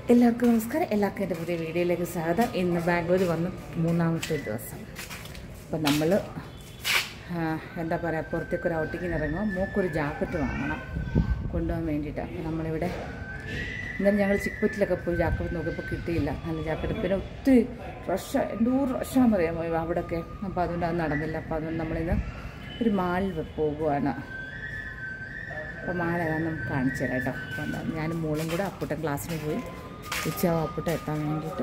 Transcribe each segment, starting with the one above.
എല്ലാവർക്കും നമസ്കാരം. എല്ലാവർക്കും എൻ്റെ പുതിയ വീഡിയോയിലേക്ക് സ്വാഗതം. ഇന്ന് ബാംഗ്ലൂർ വന്ന് മൂന്നാമത്തെ ദിവസം. അപ്പം നമ്മൾ എന്താ പറയുക, പുറത്തേക്കൊരു ഔട്ടിങ്ങിന് ഇറങ്ങും. മോക്കൊരു ജാക്കറ്റ് വാങ്ങണം കൊണ്ടുപോകാൻ വേണ്ടിയിട്ട്. അപ്പോൾ നമ്മളിവിടെ ഇന്നലെ ഞങ്ങൾ ചിക്പറ്റിലൊക്കെ പോയി ജാക്കറ്റ് നോക്കിയപ്പോൾ കിട്ടിയില്ല നല്ല ജാക്കറ്റ്. പിന്നെ ഒത്തിരി റഷ്, എന്തോ റഷാന്ന് പറയാമോ അവിടെയൊക്കെ. അപ്പോൾ അതുകൊണ്ട് അത് നടന്നില്ല. അപ്പോൾ അതുകൊണ്ട് നമ്മളിന്ന് ഒരു മാളിൽ പോകുവാണ്. അപ്പോൾ മാൾ ഏതാണെന്ന് നമുക്ക് കാണിച്ചു തരാം കേട്ടോ. അപ്പോൾ ഞാനും മോളും കൂടെ അപ്പൂട്ടൻ ക്ലാസ്സിന് പോയി. ഉച്ചയാവും അപ്പൂട്ടൻ എത്താൻ വേണ്ടിയിട്ട്.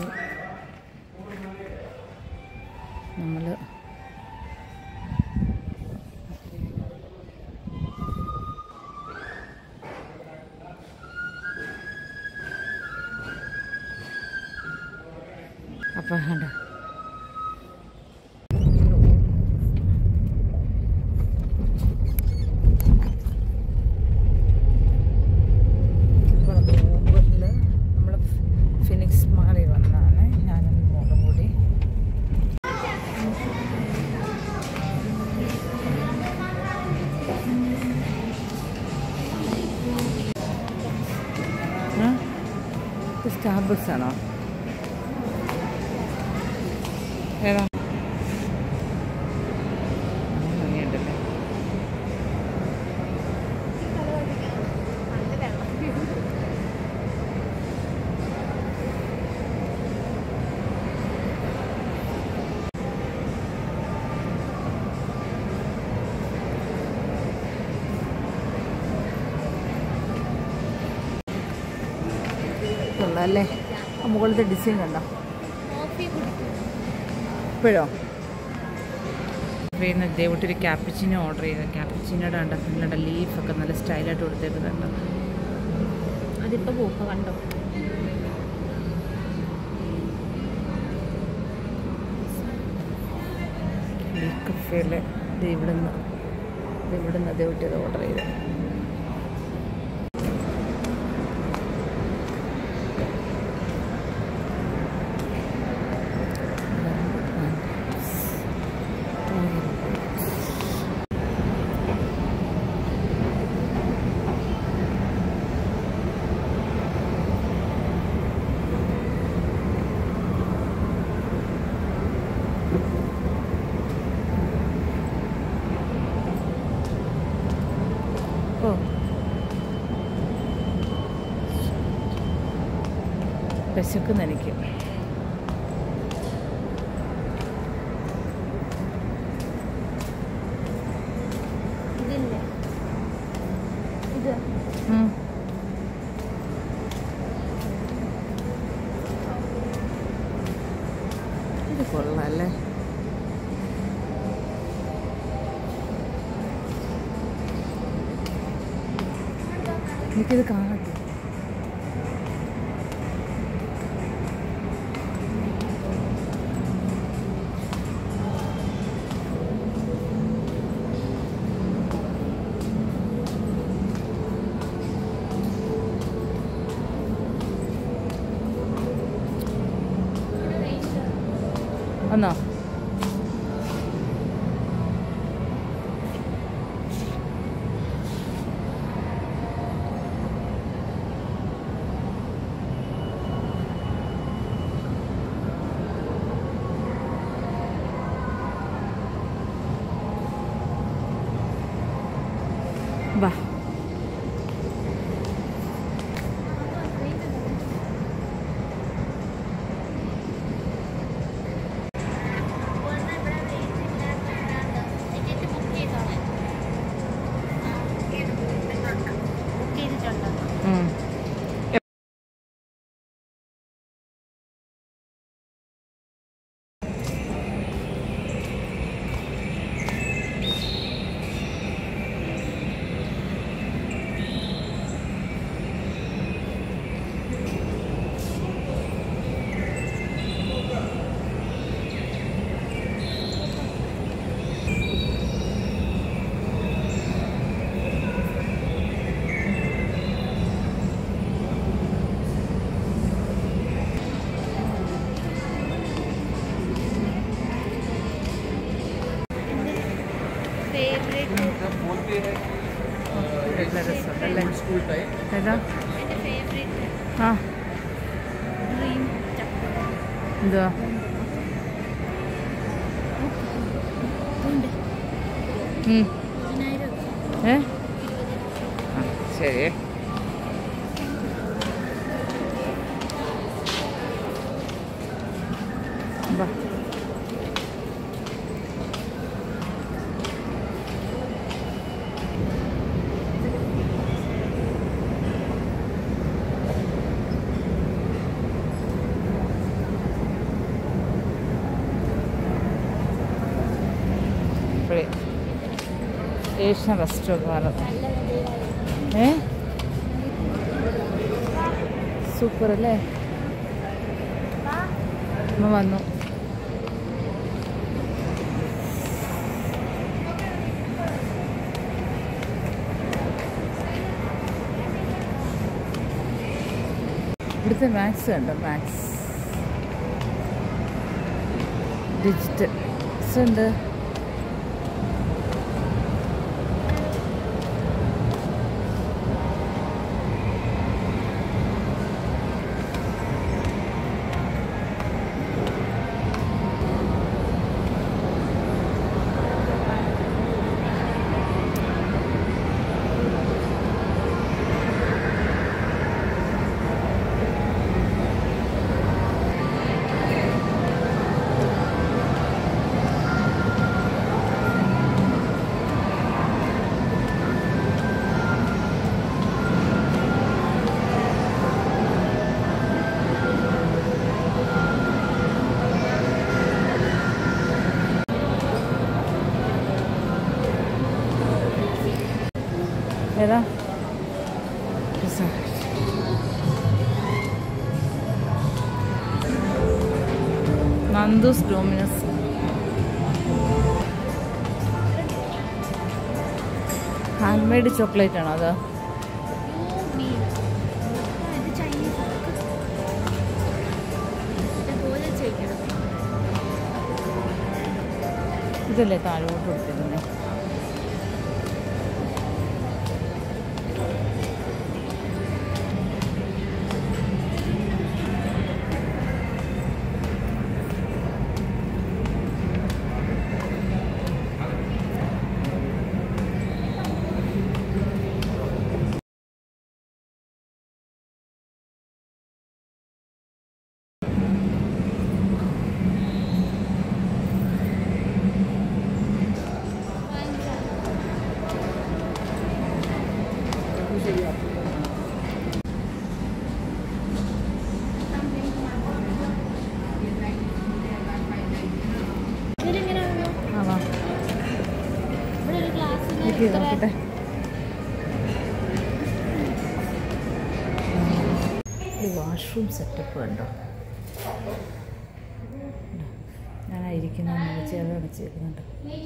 നമ്മൾ അപ്പോൾ വേണ്ട സ്റ്റാർബക്സ് ആണോ? ഏതാ ഭംഗിയുണ്ടല്ലേ. അല്ലേ മുകളിലത്തെ ഡിസൈൻ കണ്ടോ ഇപ്പോഴോ? പിന്നെ ദേവട്ടൊരു ക്യാപ്പിച്ചിനോ ഓർഡർ ചെയ്ത. ക്യാപ്പിച്ചിനോടെ കണ്ടോ, പിന്നീട് ലീഫൊക്കെ നല്ല സ്റ്റൈലായിട്ട് കൊടുത്തേക്കുന്നുണ്ടോ. അതിപ്പോൾ പോക്ക കണ്ടോ. ഈ കഫേയിൽ ഇവിടുന്ന് ദേവട്ടത് ഓർഡർ ചെയ്ത്. വിശക്കുന്ന എനിക്ക്. ഇത് കൊള്ളാല്ലേ. എനിക്കിത് കാണട്ടെ. ഒന്നോ വാ. School type. Hello. My favorite. Ah. എന്തുവാ ഏ ആ ശരി വാ ഏഷ്യൻ റെസ്റ്റോറൻറ്റ് സൂപ്പർ അല്ലേ അമ്മ വന്നു ഇവിടുത്തെ മാത്സ് കണ്ടോ മാത്സ് ഡിജിറ്റൽ ഉണ്ട് ഏതാ Nandu's Domino's handmade chocolate ആണോ അത് ഇതല്ലേ താഴോട്ട് കൊടുത്തിരുന്നേ നോക്കട്ടെ വാഷ്റൂം സെറ്റപ്പ് കണ്ടോ ഞാനായിരിക്കുന്ന ചേർന്ന് അടച്ചേക്കുന്നുണ്ട്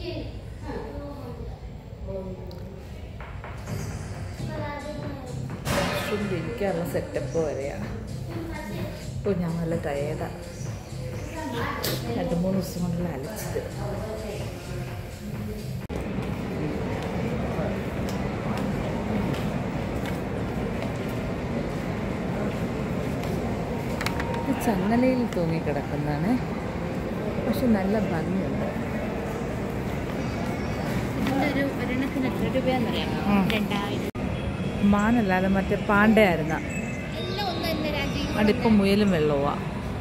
വാഷ്റൂമിൽ ഇരിക്കാനുള്ള സെറ്റപ്പ് വരെയാണ് ഇപ്പോൾ ഞാൻ നല്ല ടയേർഡാണ് 2-3 ദിവസം കൊണ്ടുള്ള അലച്ചത് ചങ്ങലയിൽ തൂങ്ങിക്കിടക്കുന്നതാണ് പക്ഷെ നല്ല ഭംഗിയുണ്ട് മാനല്ലാതെ മറ്റേ പാണ്ടയായിരുന്ന അതിപ്പം മുയലും വെള്ളവുമാ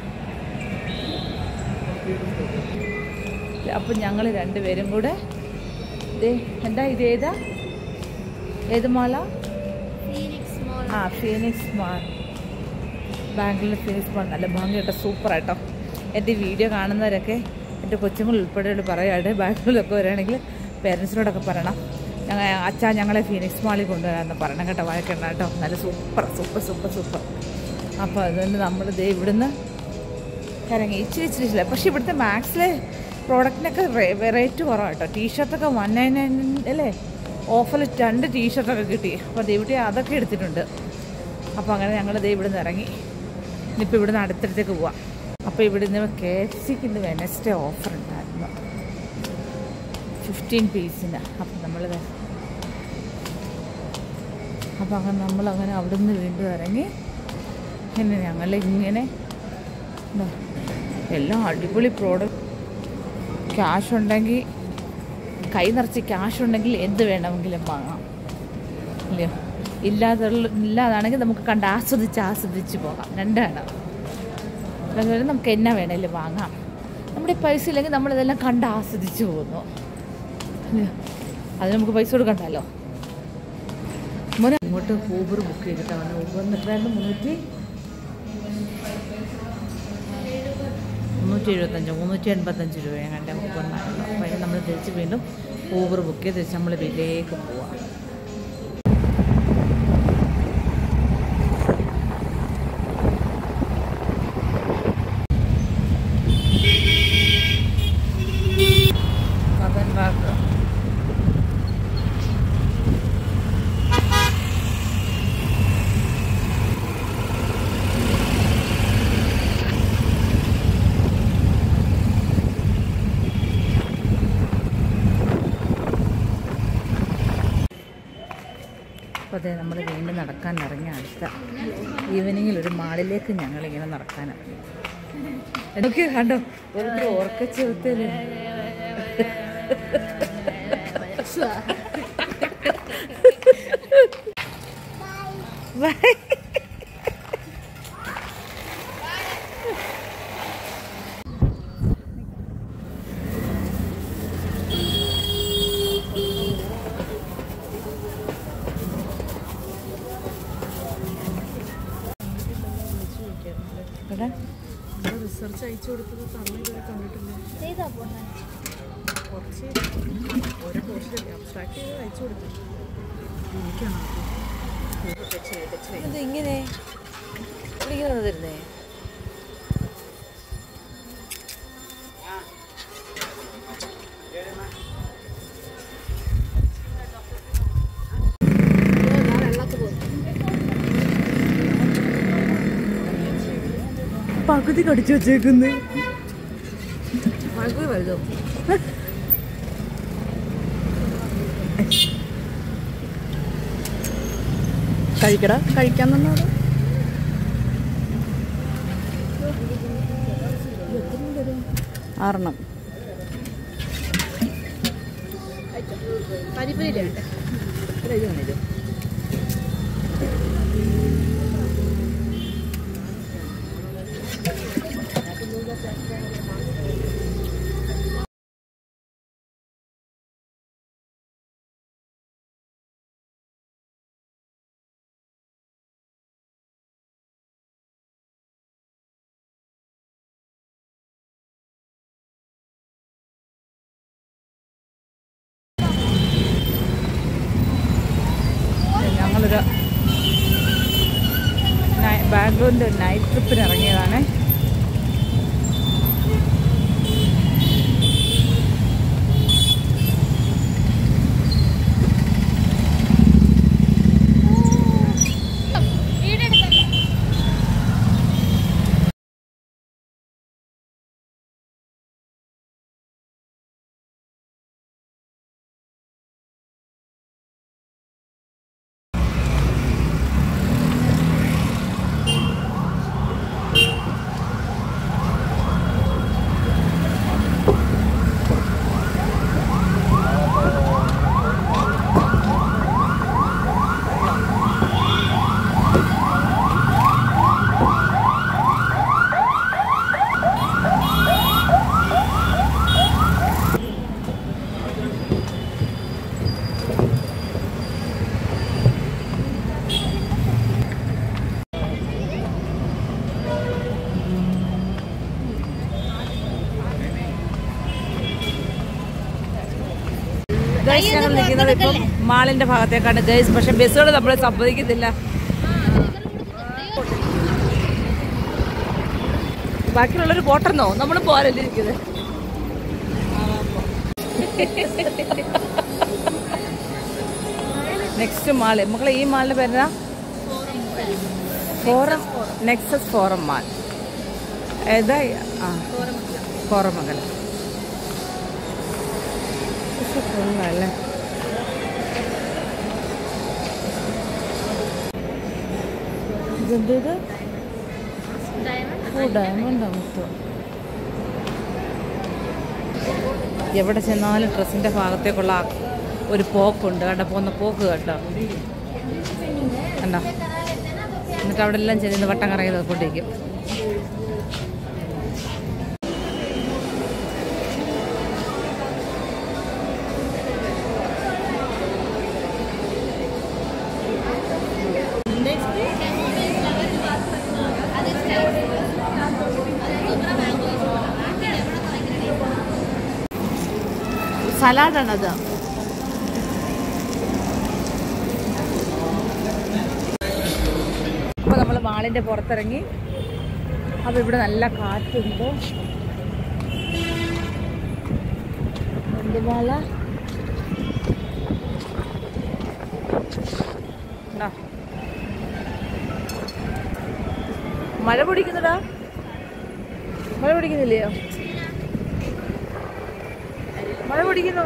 അപ്പം ഞങ്ങൾ രണ്ടുപേരും കൂടെ എന്താ ഇത് ഏത് മാളാ Phoenix mall Bangalore Phoenix mall നല്ല ഭംഗിയായിട്ട് സൂപ്പറായിട്ടോ എൻ്റെ വീഡിയോ കാണുന്നവരൊക്കെ എൻ്റെ കൊച്ചുങ്ങൾ ഉൾപ്പെടെ പറയുകയാണ് ബാംഗ്ലൂരിലൊക്കെ വരികയാണെങ്കിൽ പേരൻസിനോടൊക്കെ പറയണം അച്ഛാ ഞങ്ങളെ ഫീനിക്സ് മാളിൽ കൊണ്ടുവരാമെന്ന് പറയണം കേട്ടോ വഴക്കണ്ട കേട്ടോ നല്ല സൂപ്പർ അപ്പോൾ അതുകൊണ്ട് നമ്മൾ ഇവിടുന്ന് ഇറങ്ങി ഇച്ചിരി പക്ഷേ ഇവിടുത്തെ മാക്സിലെ പ്രോഡക്റ്റിനൊക്കെ റേറ്റ് കുറവാണ് കേട്ടോ ടീഷർട്ടൊക്കെ 199 അല്ലേ ഓഫറിൽ 2 ടീഷർട്ടൊക്കെ കിട്ടി അപ്പോൾ ഇവിടെ അതൊക്കെ എടുത്തിട്ടുണ്ട് അപ്പോൾ അങ്ങനെ ഞങ്ങൾ ഇവിടുന്ന് ഇറങ്ങി ഇനിയിപ്പോൾ ഇവിടുന്ന് അടുത്തടുത്തേക്ക് പോവാം അപ്പോൾ ഇവിടുന്ന് KFCക്ക് ഇന്ന് വെനസ്ഡേ ഓഫർ ഉണ്ടായിരുന്നു 15 പീസിന് അപ്പം അങ്ങനെ നമ്മളങ്ങനെ അവിടുന്ന് വീണ്ടും ഇറങ്ങി പിന്നെ ഞങ്ങളിങ്ങനെ എല്ലാം അടിപൊളി പ്രോഡക്റ്റ്. ക്യാഷ് ഉണ്ടെങ്കിൽ, കൈ നിറച്ച് ക്യാഷ് ഉണ്ടെങ്കിൽ എന്ത് വേണമെങ്കിലും വാങ്ങാം, ഇല്ലയോ? ഇല്ലാതാണെങ്കിൽ നമുക്ക് കണ്ട് ആസ്വദിച്ച് പോകാം. രണ്ടാണ്. അതുപോലെ നമുക്ക് എന്നാ വേണേലും വാങ്ങാം. നമ്മുടെ പൈസ ഇല്ലെങ്കിൽ നമ്മളിതെല്ലാം കണ്ട് ആസ്വദിച്ച് പോകുന്നു, അല്ലയോ? അത് നമുക്ക് പൈസ കൊടുക്കണ്ടല്ലോ. മോനെ ഇങ്ങോട്ട് ഊബർ ബുക്ക് ചെയ്തിട്ടാണ്. ഊബറിന് എത്രയായിരുന്നു? 375 രൂപ ഞങ്ങളുടെ ഊബറിനാണല്ലോ. അപ്പോൾ അതിന് നമ്മൾ തിരിച്ച് വീണ്ടും ഊബർ ബുക്ക് ചെയ്ത് തിരിച്ച് നമ്മൾ വീട്ടിലേക്ക് പോവാം. അപ്പോൾ അതേ നമ്മൾ വീണ്ടും നടക്കാൻ ഇറങ്ങി. അടുത്ത ഈവനിങ്ങിൽ ഒരു മാളിലേക്ക് ഞങ്ങളിങ്ങനെ നടക്കാൻ ഇറങ്ങി. എനിക്ക് കണ്ടോ ഒരു ഓർക്കച്ചെറുത്തല്ലേ. റിസർച്ച് അയച്ചു കൊടുത്തത് തമിഴ് കണ്ടിട്ടില്ല. കുറച്ച് ഓരോ പോർഷൻ അബ്സ്ട്രാക്ട് ചെയ്ത് അയച്ചു കൊടുത്തു. ഇത് ഇങ്ങനെ തരുന്നേ. പകുതി കടിച്ചു വെച്ചേക്കുന്നു. പകുതി വലുതോ? കഴിക്കടാ, കഴിക്കാൻ തന്നോട്. ആറെണ്ണം. പരിപ്പരിയിലുണ്ട്. ഞങ്ങളൊരു ബാംഗ്ലൂരിൻ്റെ നൈറ്റ് ട്രിപ്പിന് ഇറങ്ങിയതാണ്. ഞങ്ങൾ നിൽക്കുന്നത് ഇപ്പം മാളിന്റെ ഭാഗത്തേക്കാണ് ഗൈസ്. പക്ഷെ ബസ്സുകൾ നമ്മളെ സമ്മതിക്കുന്നില്ല. ബാക്കിയുള്ളൊരു പോട്ടെന്നോ നമ്മൾ പോരല്ലേ ഇരിക്കുന്നത്. നെക്സ്റ്റ് മാള് മക്കളെ, ഈ മാളിന്റെ പേരാ ഫോറം, നെക്സസ് ഫോറം മാൾ. ഏതാ? കോറമംഗലം. കൊള്ളാല്ലേ. ഇതെന്തത്? ഓ, ഡയമണ്ടാ മൊത്തം. എവിടെ ചെന്നാലും ഡ്രസ്സിൻ്റെ ഭാഗത്തേക്കുള്ള ഒരു പോക്കുണ്ട്. കണ്ട പോകുന്ന പോക്ക് കേട്ടോ. കണ്ടോ? എന്നിട്ട് അവിടെ എല്ലാം ചെന്ന് വട്ടം കറങ്ങി നോക്കൊണ്ടിരിക്കും. സലാഡാണത്. അപ്പോൾ നമ്മൾ മാളിൻ്റെ പുറത്തിറങ്ങി. അപ്പോൾ ഇവിടെ നല്ല കാറ്റുണ്ട്. എന്തുമാല മഴ പൊടിക്കുന്നടാ. മഴ പൊടിക്കുന്നില്ലയോ? മഴ പൊടിക്കുന്നു.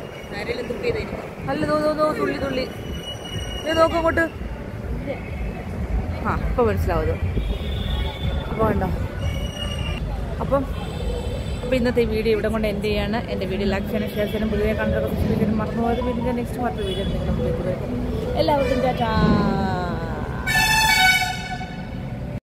അല്ല തുള്ളി തുള്ളി. നോക്കും അങ്ങോട്ട്. ആ ഇപ്പം മനസ്സിലാവും. അപ്പോൾ ഉണ്ടോ? അപ്പം ഇന്നത്തെ വീഡിയോ ഇവിടെ കൊണ്ട് എൻഡ് ചെയ്യാണ്. എൻ്റെ വീഡിയോ ലൈക്ക് ചെയ്യാനും ഷെയർ ചെയ്യാനും പുതിയ കണ്ടൊക്കെ സബ്സ്ക്രൈബ് ചെയ്യാനും മറന്നു പോയത്. പിന്നെ നെക്സ്റ്റ് മറ്റൊരു വീഡിയോ നിങ്ങളുടെ മുമ്പിലേക്ക് വരും. എല്ലാവർക്കും ടാറ്റാ.